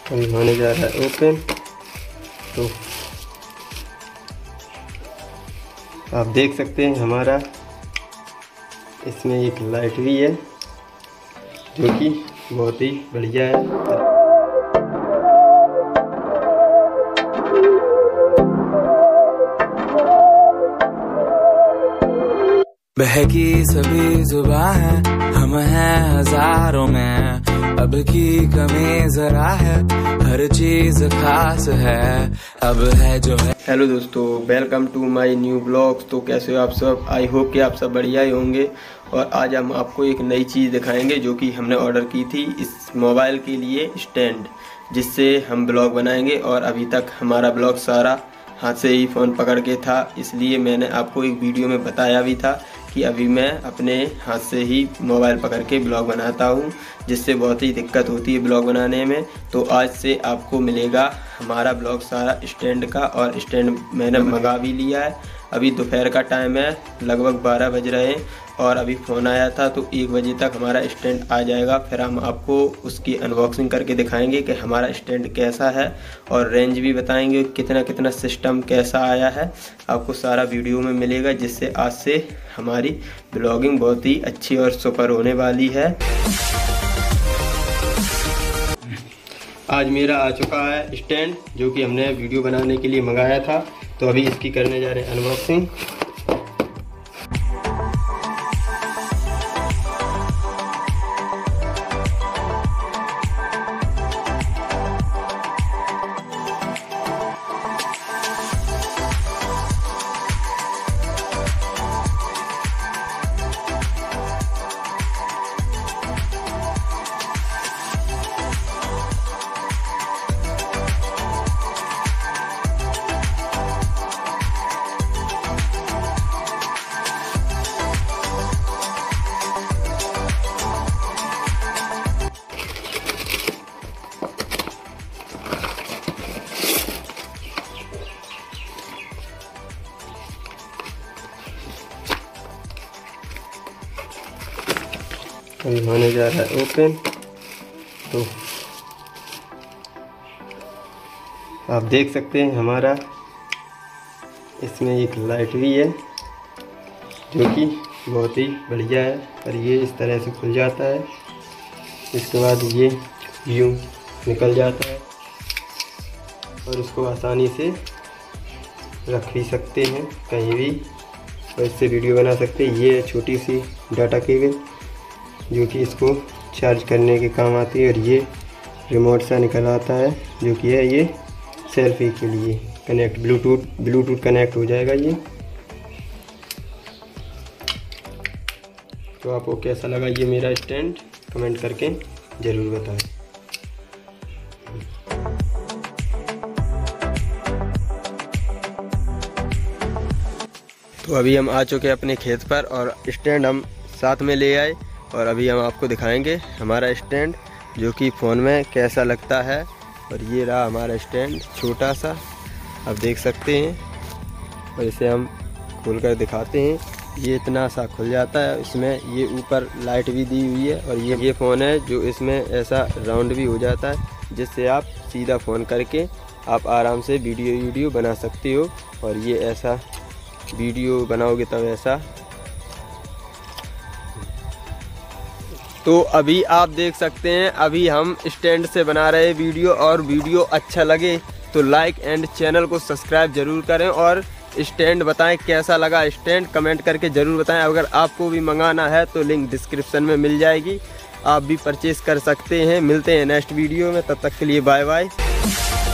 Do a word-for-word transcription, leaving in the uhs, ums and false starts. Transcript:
अभी होने जा रहा है ओपन। तो आप देख सकते हैं हमारा इसमें एक लाइट भी है जो कि बहुत ही बढ़िया है। बहकी सभी जुबां है, हम हैं हजारों में, अब की कमी जरा है, हर चीज खास है, अब है जो है। हेलो दोस्तों, welcome to my new blogs. तो कैसे हो आप सब? आई होप कि आप सब बढ़िया ही होंगे। और आज हम आपको एक नई चीज़ दिखाएंगे जो कि हमने ऑर्डर की थी, इस मोबाइल के लिए स्टैंड, जिससे हम ब्लॉग बनाएंगे। और अभी तक हमारा ब्लॉग सारा हाथ से ही फ़ोन पकड़ के था, इसलिए मैंने आपको एक वीडियो में बताया भी था कि अभी मैं अपने हाथ से ही मोबाइल पकड़ के ब्लॉग बनाता हूं, जिससे बहुत ही दिक्कत होती है ब्लॉग बनाने में। तो आज से आपको मिलेगा हमारा ब्लॉग सारा स्टैंड का। और स्टैंड मैंने मंगा भी लिया है। अभी दोपहर का टाइम है, लगभग बारह बज रहे हैं और अभी फ़ोन आया था, तो एक बजे तक हमारा स्टैंड आ जाएगा। फिर हम आपको उसकी अनबॉक्सिंग करके दिखाएंगे कि हमारा स्टैंड कैसा है, और रेंज भी बताएंगे कितना कितना सिस्टम कैसा आया है। आपको सारा वीडियो में मिलेगा, जिससे आज से हमारी ब्लॉगिंग बहुत ही अच्छी और सुपर होने वाली है। आज मेरा आ चुका है स्टैंड, जो कि हमने वीडियो बनाने के लिए मंगाया था। तो अभी इसकी करने जा रहे हैं अनबॉक्सिंग। अभी होने जा रहा है ओपन। तो आप देख सकते हैं हमारा इसमें एक लाइट भी है जो कि बहुत ही बढ़िया है। और ये इस तरह से खुल जाता है, इसके बाद ये यूं निकल जाता है और इसको आसानी से रख भी सकते हैं कहीं भी, और इससे वीडियो बना सकते हैं। ये छोटी सी डाटा केबल जो कि इसको चार्ज करने के काम आती है, और ये रिमोट सा निकल आता है जो कि है ये सेल्फी के लिए कनेक्ट, ब्लूटूथ ब्लूटूथ कनेक्ट हो जाएगा ये। तो आपको कैसा लगा ये मेरा स्टैंड, कमेंट करके ज़रूर बताएं। तो अभी हम आ चुके हैं अपने खेत पर, और स्टैंड हम साथ में ले आए, और अभी हम आपको दिखाएंगे हमारा स्टैंड जो कि फ़ोन में कैसा लगता है। और ये रहा हमारा स्टैंड छोटा सा, आप देख सकते हैं। और इसे हम खोल कर दिखाते हैं, ये इतना सा खुल जाता है। इसमें ये ऊपर लाइट भी दी हुई है, और ये ये फ़ोन है जो इसमें ऐसा राउंड भी हो जाता है, जिससे आप सीधा फ़ोन करके आप आराम से वीडियो वीडियो बना सकते हो। और ये ऐसा वीडियो बनाओगे तब ऐसा। तो अभी आप देख सकते हैं, अभी हम स्टैंड से बना रहे वीडियो, और वीडियो अच्छा लगे तो लाइक एंड चैनल को सब्सक्राइब जरूर करें। और स्टैंड बताएं कैसा लगा स्टैंड, कमेंट करके ज़रूर बताएं। अगर आपको भी मंगाना है तो लिंक डिस्क्रिप्शन में मिल जाएगी, आप भी परचेज़ कर सकते हैं। मिलते हैं नेक्स्ट वीडियो में, तब तक के लिए बाय बाय।